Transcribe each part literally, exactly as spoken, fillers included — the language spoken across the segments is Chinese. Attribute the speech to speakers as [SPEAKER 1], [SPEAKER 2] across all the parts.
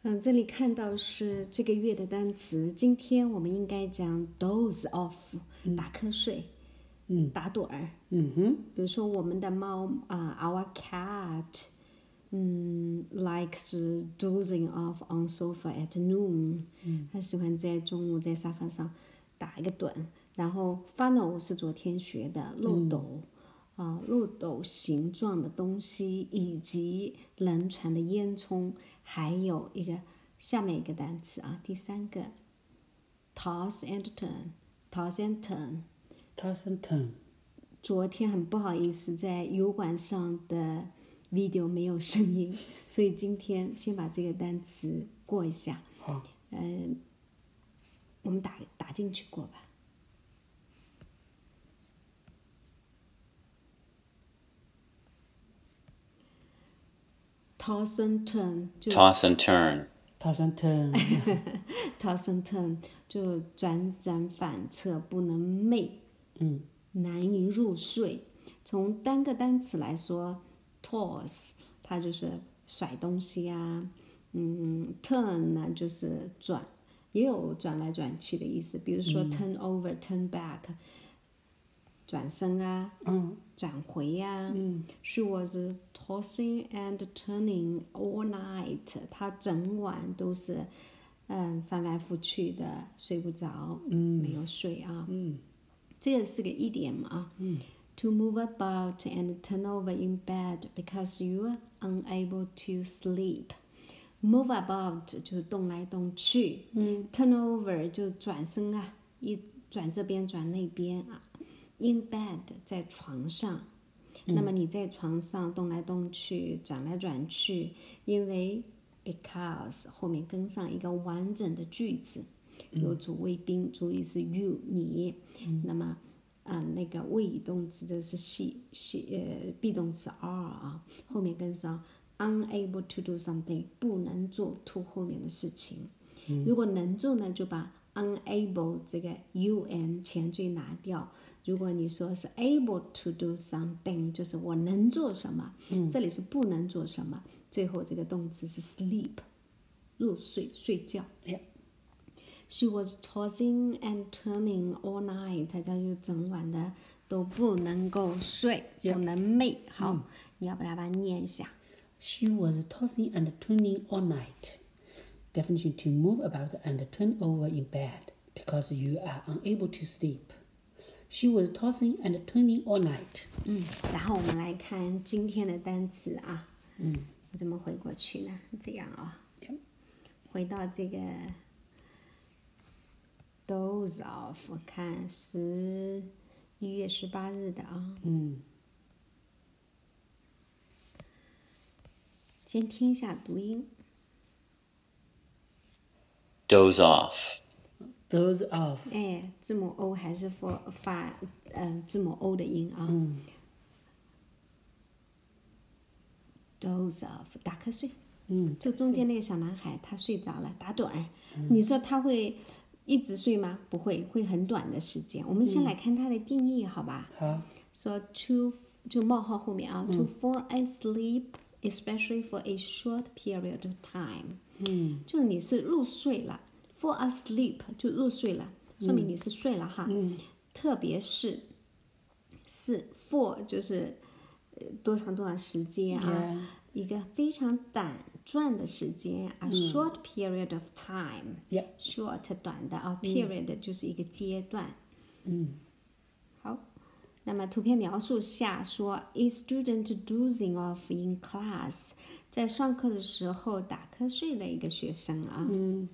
[SPEAKER 1] 嗯，这里看到是这个月的单词，今天我们应该讲 doze off，、嗯、打瞌睡，
[SPEAKER 2] 嗯，
[SPEAKER 1] 打盹儿。
[SPEAKER 2] 嗯哼，
[SPEAKER 1] 比如说我们的猫啊、uh, ，our cat， 嗯 ，likes dozing off on sofa at noon，嗯，它喜欢在中午在沙发上打一个盹。然后 funnel 是昨天学的漏斗。嗯啊，漏斗形状的东西，以及能传的烟囱，还有一个下面一个单词啊，第三个 toss and turn，toss and
[SPEAKER 2] turn，toss and turn。
[SPEAKER 1] 昨天很不好意思，在油管上的 video 没有声音，所以今天先把这个单词过一下。
[SPEAKER 2] 好。
[SPEAKER 1] 嗯、呃，我们打打进去过吧。Toss and turn，
[SPEAKER 3] toss and turn，toss
[SPEAKER 2] and
[SPEAKER 1] turn，toss and turn 就转转反侧，不能寐，
[SPEAKER 2] 嗯，
[SPEAKER 1] 难以入睡。从单个单词来说 ，toss 它就是甩东西啊，嗯 ，turn 呢就是转，也有转来转去的意思，比如说、嗯、turn over、turn back。转身啊，
[SPEAKER 2] 嗯，
[SPEAKER 1] 转回呀、啊，
[SPEAKER 2] 嗯
[SPEAKER 1] ，She was tossing and turning all night， 她整晚都是，嗯，翻来覆去的，睡不着，
[SPEAKER 2] 嗯，
[SPEAKER 1] 没有睡啊，
[SPEAKER 2] 嗯，
[SPEAKER 1] 这个是个idiom啊，
[SPEAKER 2] 嗯
[SPEAKER 1] ，to move about and turn over in bed because you're unable to sleep。Move about 就是动来动去，
[SPEAKER 2] 嗯
[SPEAKER 1] ，turn over 就转身啊，一转这边转那边啊。In bed 在床上，
[SPEAKER 2] 嗯、
[SPEAKER 1] 那么你在床上动来动去，转来转去，因为 because 后面跟上一个完整的句子，有主谓宾，主语是 you 你，
[SPEAKER 2] 嗯、
[SPEAKER 1] 那么啊、呃、那个谓语动词这是系系呃 be 动词 are 啊，后面跟上 unable to do something 不能做 to 后面的事情，
[SPEAKER 2] 嗯、
[SPEAKER 1] 如果能做呢，就把 unable 这个 un 前缀拿掉。如果你说是 able to do something， 就是我能做什么，
[SPEAKER 2] 嗯、
[SPEAKER 1] 这里是不能做什么。最后这个动词是 sleep， 入睡睡觉。
[SPEAKER 2] Yeah.
[SPEAKER 1] She was tossing and turning all night， 她就整晚的都不能够睡，
[SPEAKER 2] Yeah.
[SPEAKER 1] 不能寐。好，
[SPEAKER 2] 嗯、
[SPEAKER 1] 你要不要把它念一下
[SPEAKER 2] ？She was tossing and turning all night. Definition: to move about and turn over in bed because you are unable to sleep.She was tossing and turning all night.
[SPEAKER 1] 嗯，然后我们来看今天的单词啊。
[SPEAKER 2] 嗯，
[SPEAKER 1] 我怎么回过去呢？这样啊、哦，
[SPEAKER 2] yeah.
[SPEAKER 1] 回到这个 doze off， 看十一月十八日的啊。
[SPEAKER 2] 嗯，
[SPEAKER 1] 先听一下读音。
[SPEAKER 3] doze off。doze
[SPEAKER 2] off，
[SPEAKER 1] 哎，字母 O 还是发发嗯字母 O 的音啊。
[SPEAKER 2] 嗯
[SPEAKER 1] doze off 打瞌睡。
[SPEAKER 2] 嗯，
[SPEAKER 1] 就中间那个小男孩他睡着了，打盹儿。嗯、你说他会一直睡吗？不会，会很短的时间。我们先来看它的定义，好吧？
[SPEAKER 2] 好。
[SPEAKER 1] 说 to 就冒号后面啊、
[SPEAKER 2] 嗯、
[SPEAKER 1] ，to fall asleep, especially for a short period of time。
[SPEAKER 2] 嗯，
[SPEAKER 1] 就你是入睡了。Fall asleep 就入睡了，说明你是睡了哈。
[SPEAKER 2] 嗯、
[SPEAKER 1] 特别是是 for 就是多长多长时间啊，
[SPEAKER 2] yeah.
[SPEAKER 1] 一个非常短暂的时间啊、嗯、，short period of time。Yeah. Short 短的啊、嗯、，period 就是一个阶段。
[SPEAKER 2] 嗯。
[SPEAKER 1] 好，那么图片描述下说 ，a student dozing off in class， 在上课的时候打瞌睡的一个学生啊。
[SPEAKER 2] 嗯。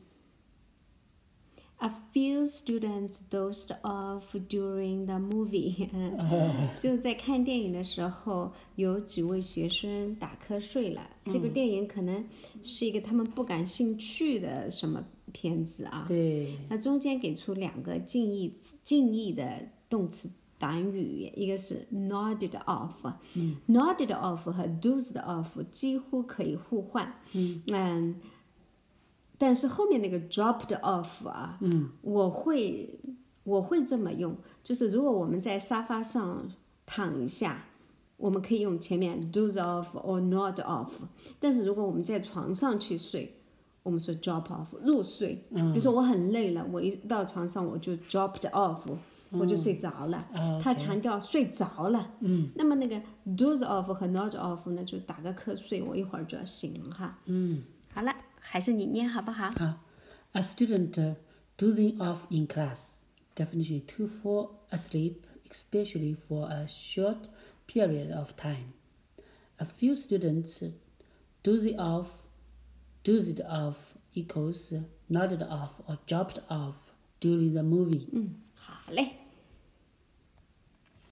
[SPEAKER 1] A few students dozed off during the movie 就在看电影的时候，有几位学生打瞌睡了。这个电影可能是一个他们不感兴趣的什么片子啊？
[SPEAKER 2] 对。
[SPEAKER 1] 那中间给出两个近义近义的动词短语，一个是 nodded off，
[SPEAKER 2] 嗯
[SPEAKER 1] nodded off 和 dozed off 几乎可以互换。
[SPEAKER 2] 嗯。
[SPEAKER 1] 嗯但是后面那个 dropped off 啊，
[SPEAKER 2] 嗯，
[SPEAKER 1] 我会我会这么用，就是如果我们在沙发上躺一下，我们可以用前面 doze off or nod off， 但是如果我们在床上去睡， 我们说 drop off 入睡。比如说我很累了，我一到床上我就 dropped off，、嗯、我就睡着了。
[SPEAKER 2] 哦、
[SPEAKER 1] 他强调睡着了。嗯。那么那个 doze off 和 nod off 呢，就打个瞌睡，我一会儿就要醒了哈。
[SPEAKER 2] 嗯。
[SPEAKER 1] 好了，还是你念好不好？
[SPEAKER 2] 好 ，A student uh, dozing off in class. Definition: to fall asleep, especially for a short period of time. A few students dozing off, dozed off equals nodded off or dropped off during the movie.
[SPEAKER 1] 嗯，好嘞。